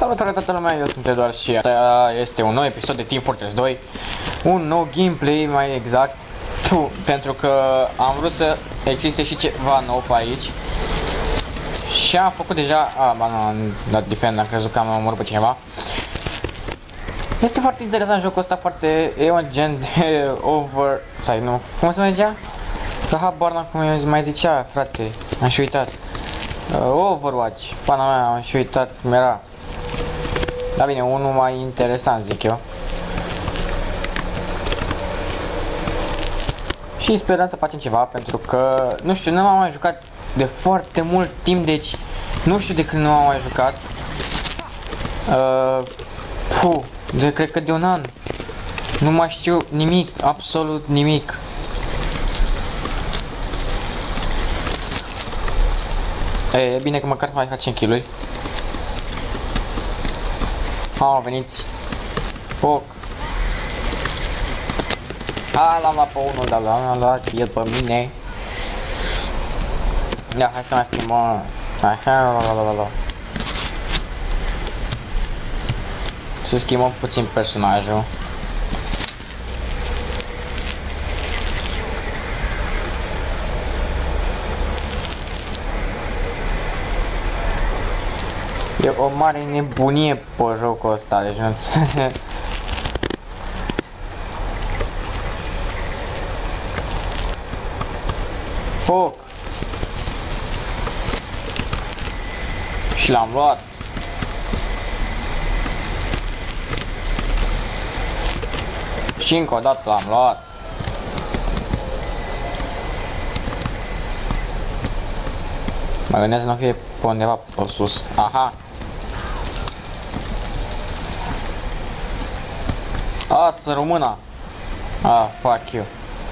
Salutare toată lumea, eu sunt Eduard și asta este un nou episod de Team Fortress 2. Un nou gameplay mai exact, pentru că am vrut să existe și ceva nou pe aici. Și am făcut deja, ba nu, am dat defend, am crezut că am omorât pe cineva. Este foarte interesant jocul ăsta, foarte, e un gen de over, sau nu, cum se mergea? Că habar n-am cum mai zicea, frate, am și uitat. Overwatch, pana mea, am și uitat cum era. Da bine, unul mai interesant, zic eu. Și sperăm să facem ceva, pentru că, nu știu, nu m-am mai jucat de foarte mult timp, deci nu știu de când nu am mai jucat. Cred că de un an. Nu mai știu nimic, absolut nimic. E bine că măcar mai facem kill-uri. Veniți. Foc. L-am luat pe unul, dar l-am luat el pe mine. Da, hai să mai schimbăm. Așa, să schimbăm puțin personajul. E o mare nebunie pe jocul ăsta, deci nu foc! Și l-am luat! Și încă o dată l-am luat! Mă gândesc să nu fie pe undeva pe sus. Aha! Să româna! Fuck you!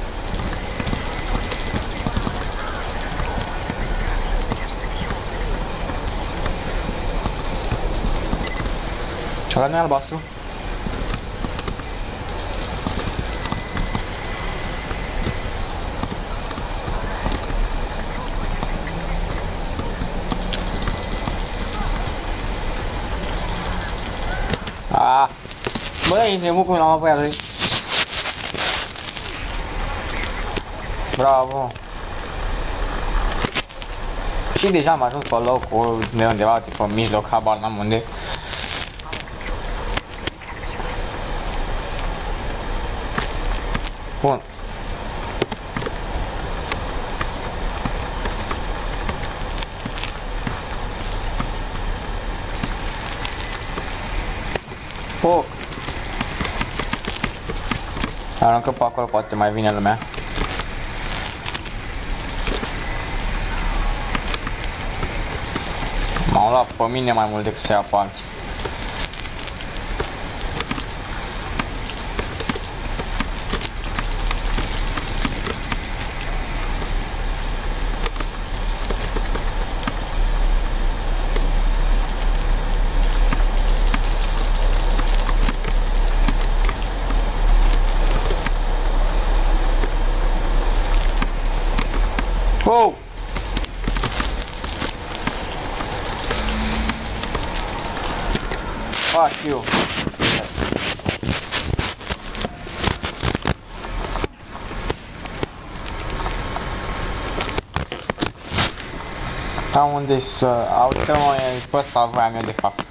Ăla nu e albastru? Băi, ești nebun cum l-am apăiat lui. Bravo. Și deja am ajuns pe locul de undeva, pe mijloc, habar n-am unde. Bun. Foc. Aruncă pe acolo, poate mai vine lumea. M-au luat pe mine mai mult decât să ia pe alții. Oh! Fuck you! Cam unde să... Uite-mă, pe ăsta voiam eu de fapt.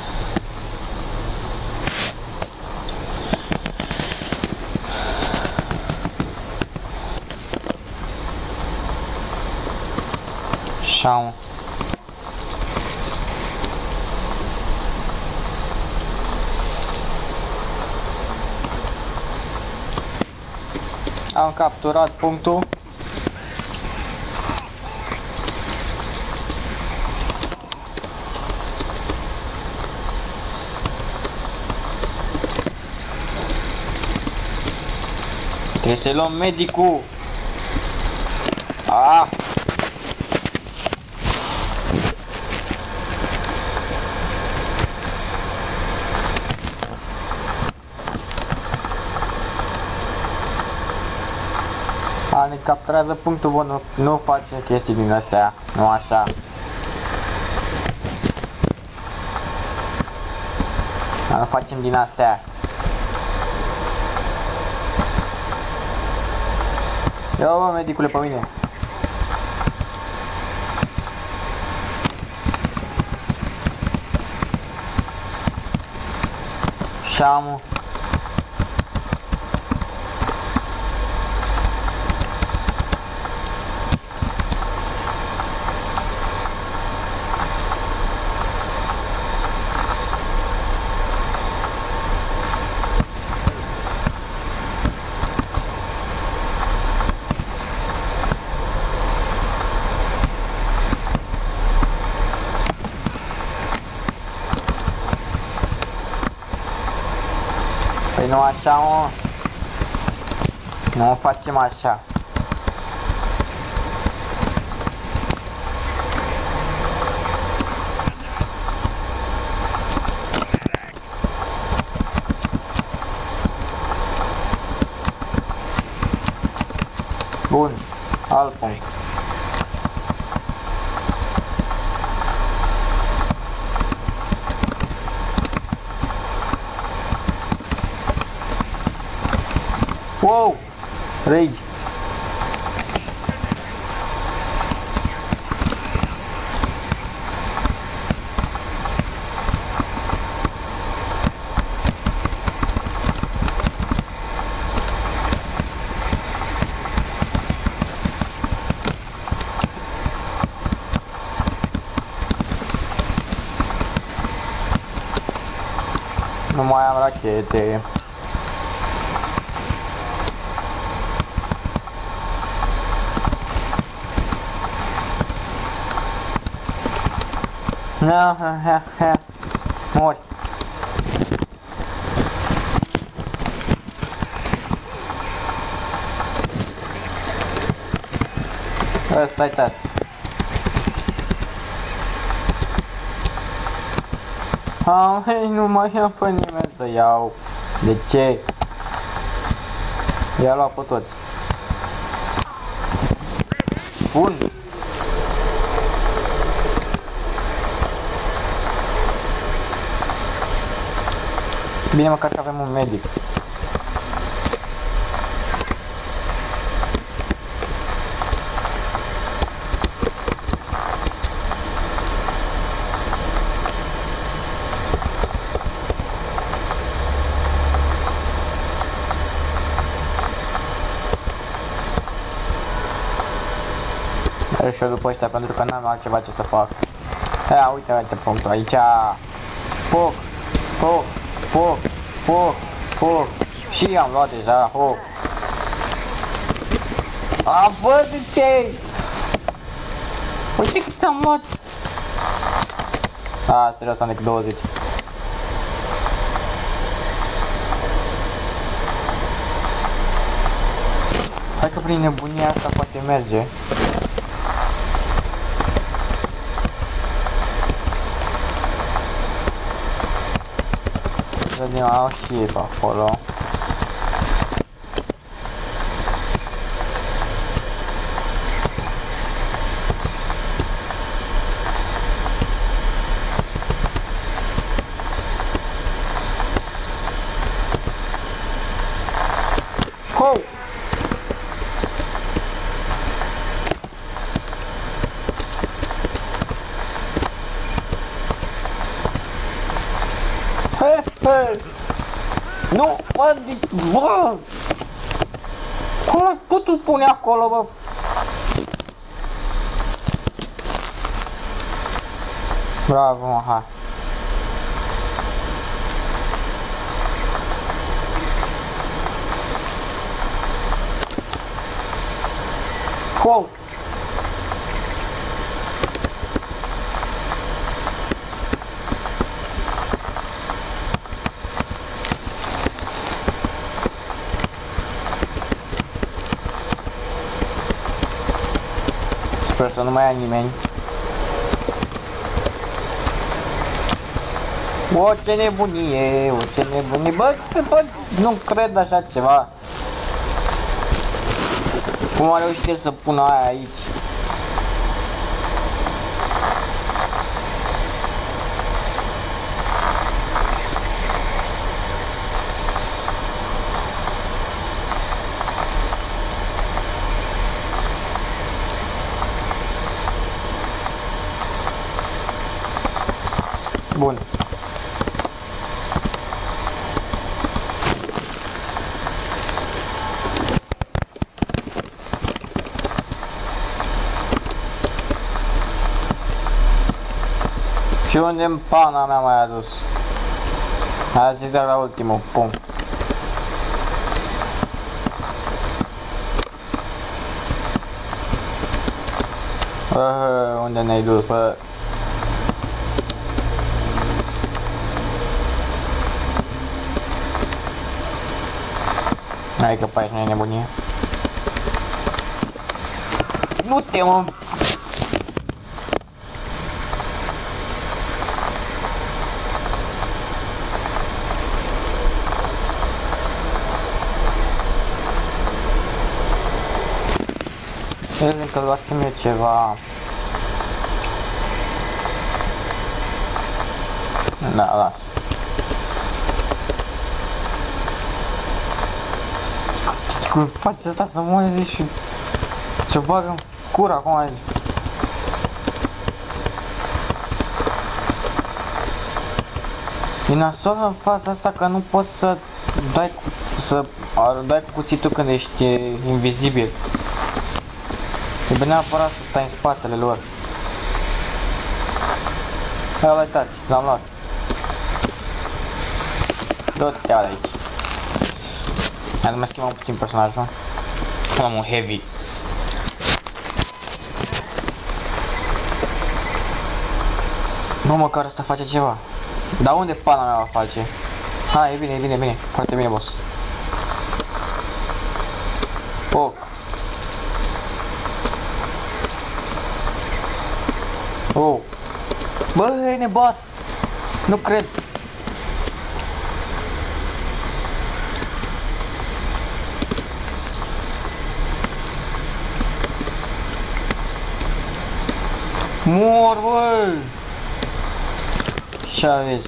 Așa. Am capturat punctul. Trebuie să luăm medicul. Ne capturează punctul bun, nu face chestii din astea, nu așa. Dar facem din astea. Ia mă, medicule, pe mine. Șamu. Păi nu așa, mă. Nu facem așa. Bun, alt punct. Wow! Rage! Nu mai am rachete. Na, ha. Mori. Ăsta-i tati. Hai, nu mai am pe nimeni să iau. De ce? I-a luat pe toți. Bun. Bine, măcar că avem un medic. Merg și eu după ăștia pentru că n-am altceva ce să fac. Ia, uite punctul aici. Foc, foc, foc, foc, foc. Și am luat deja, foc. A, bă, de ce? Uite cât ți-am luat. A, serios, am decât 20. Hai că prin nebunia asta poate merge. Vedem, au și ei pe acolo. Ho! Nu, bă, bă! Cum l-ai putut pune acolo, bă? Bravo, mă, hai. Wow! Sper să nu mai ai nimeni. O, ce nebunie, o, ce nebunie, bă, nu cred așa ceva. Cum a reușit să pună aia aici? Bun. Și unde în pana mea m-ai adus? Hai să zic la ultimul punct. Unde ne-ai dus, bă? Hai că pe aici nu-i nebunie. Nu te mă! Vedem că luasem eu ceva. Da, las. Cum faci asta să mori și ce bagă în cur acum aici? E nasol în faza asta că nu poți să dai cu cuțitul când ești invizibil. Trebuie neapărat să stai în spatele lor. Hai, uitați, l-am luat. Du-te de aici. Hai să mai schimbăm puțin personajul. Am un heavy. Nu, măcar ăsta face ceva. Dar unde pana mea va face? Hai, e bine, e bine, e bine. Foarte bine, boss. Foc. Oh. Băi, ne bat. Nu cred. Mor, băi. Și aveți.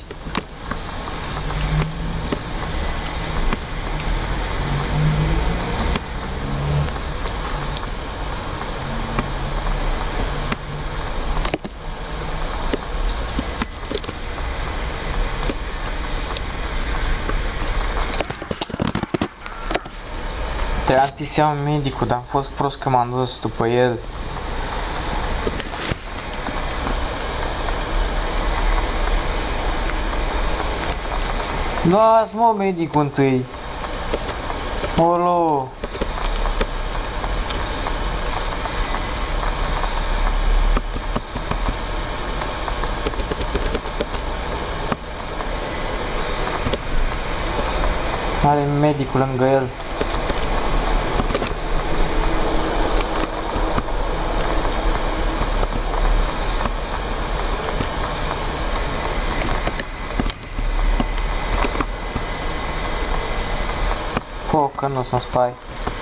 Trebuia întâi să iau medicul, dar am fost prost că m-am dus după el. Las mă medicul întâi. Olo. Are medicul lângă el. Că nu sunt spy.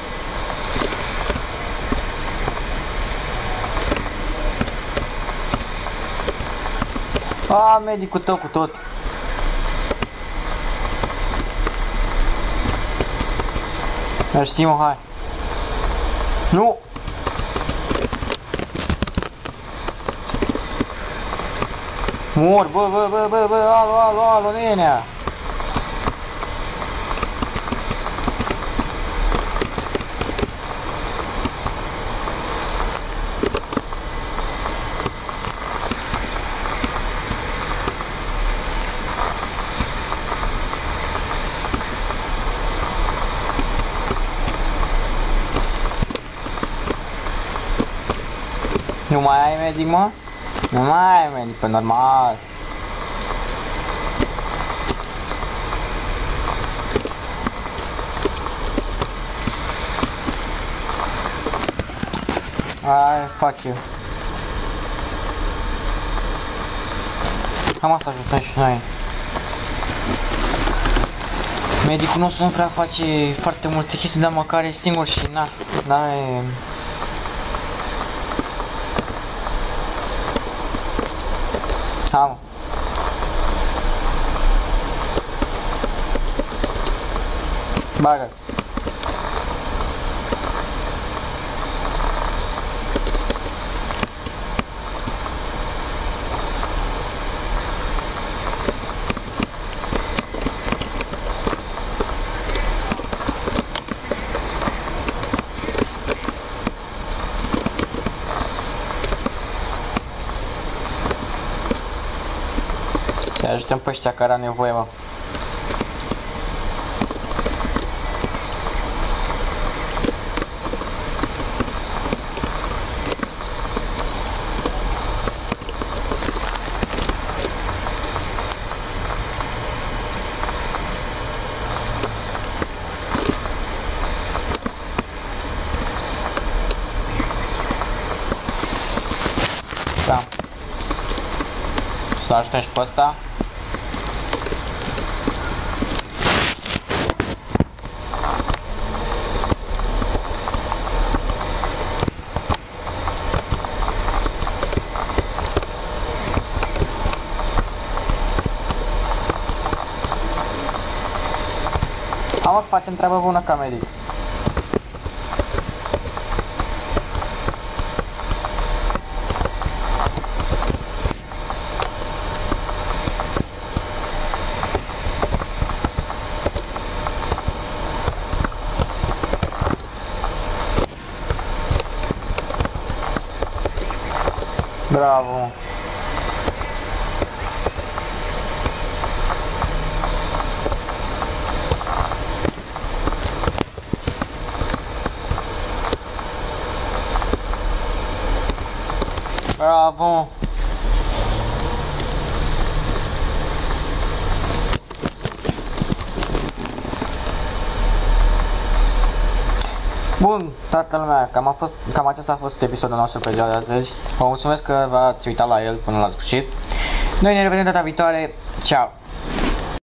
A, medicul tău cu tot. Mersi, mă, hai. Nu! Mor, bă, alo, nenea! Nu mai ai medic, mă? Nu mai ai medic, pe normal. Hai, fuck you. Cam asta ajutăm și noi. Medicul nostru nu prea face foarte multe chestii, dar măcar e singur și n-are... Ha, mă. Bagă. ajutăm pe ăștia care au nevoie, mă. Da. Să ajutăm și pe ăsta. Am facem treabă bună ca medic. Bravo! Bravo! Bun, toată lumea, cam acesta a fost episodul nostru pe ziua de astăzi. Vă mulțumesc că v-ați uitat la el până la sfârșit. Noi ne revedem data viitoare. Ciao!